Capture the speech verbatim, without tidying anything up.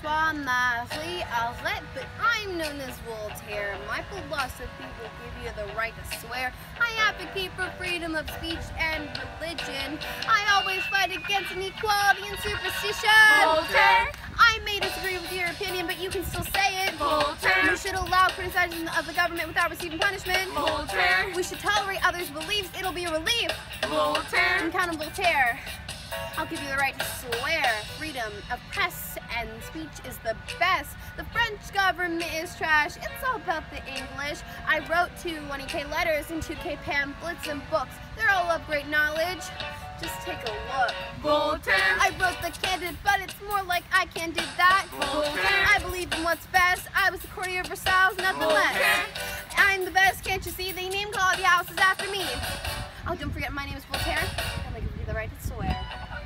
François Marie Arrête, but I'm known as Voltaire. My philosophy will give you the right to swear. I advocate for freedom of speech and religion. I always fight against inequality and superstition. Voltaire! I may disagree with your opinion, but you can still say it. Voltaire! You should allow criticism of the government without receiving punishment. Voltaire! We should tolerate others' beliefs. It'll be a relief. Voltaire! And Count Voltaire. I'll give you the right to swear. Freedom of press and speech is the best. The French government is trash. It's all about the English. I wrote two twenty K letters and two K pamphlets and books. They're all of great knowledge. Just take a look. Voltaire! I wrote the Candid, but it's more like I can did that. Voltaire! I believe in what's best. I was the courtier of Versailles, nothing Voltaire! less. I'm the best, can't you see? They name call the houses after me. Oh, don't forget my name is Voltaire. And I give you the right to swear.